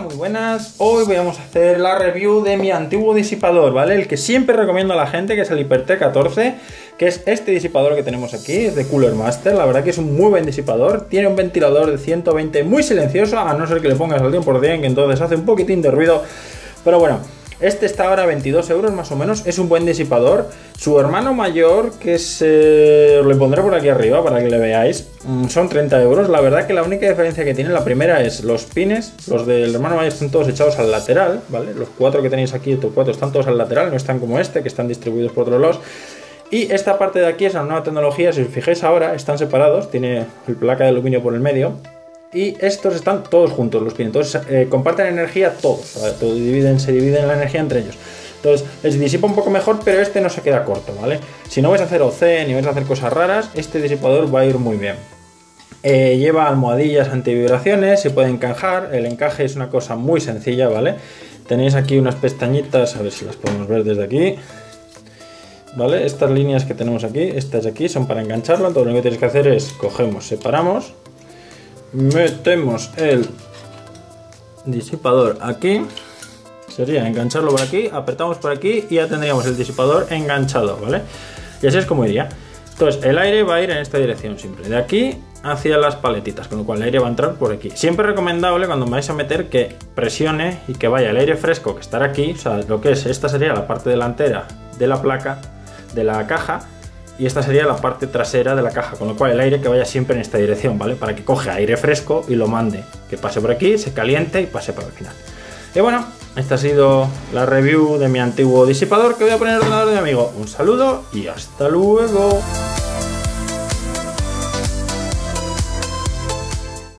muy buenas. Hoy vamos a hacer la review de mi antiguo disipador, ¿vale? El que siempre recomiendo a la gente, que es el HyperT14, que es este disipador que tenemos aquí, es de Cooler Master. La verdad que es un muy buen disipador. Tiene un ventilador de 120 muy silencioso, a no ser que le pongas al 100%, que entonces hace un poquitín de ruido. Pero bueno, este está ahora a 22 euros más o menos, es un buen disipador. Su hermano mayor, que es... os lo pondré por aquí arriba para que le veáis, son 30 euros. La verdad que la única diferencia que tiene, la primera es los pines. Los del hermano mayor están todos echados al lateral, ¿vale? Los cuatro que tenéis aquí, estos cuatro, están todos al lateral, no están como este, que están distribuidos por otros lados. Y esta parte de aquí es la nueva tecnología, si os fijáis ahora, están separados, tiene el placa de aluminio por el medio. Y estos están todos juntos, los pines. Entonces comparten energía todos, se dividen la energía entre ellos. Entonces les disipa un poco mejor, pero este no se queda corto, ¿vale? Si no vais a hacer OC ni vais a hacer cosas raras, este disipador va a ir muy bien. Lleva almohadillas antivibraciones, se puede encajar. El encaje es una cosa muy sencilla, ¿vale? Tenéis aquí unas pestañitas, a ver si las podemos ver desde aquí, ¿vale? Estas líneas que tenemos aquí, estas de aquí, son para engancharlo. Entonces lo que tenéis que hacer es cogemos, separamos, metemos el disipador aquí, sería engancharlo por aquí, apretamos por aquí y ya tendríamos el disipador enganchado, ¿vale? Y así es como iría. Entonces el aire va a ir en esta dirección siempre, de aquí hacia las paletitas, con lo cual el aire va a entrar por aquí. Siempre recomendable cuando me vais a meter que presione y que vaya el aire fresco que estará aquí, o sea, lo que es, esta sería la parte delantera de la placa, de la caja, y esta sería la parte trasera de la caja, con lo cual el aire que vaya siempre en esta dirección, ¿vale? Para que coge aire fresco y lo mande, que pase por aquí, se caliente y pase para el final. Y bueno, esta ha sido la review de mi antiguo disipador, que voy a poner en el ordenador de mi amigo. Un saludo y hasta luego.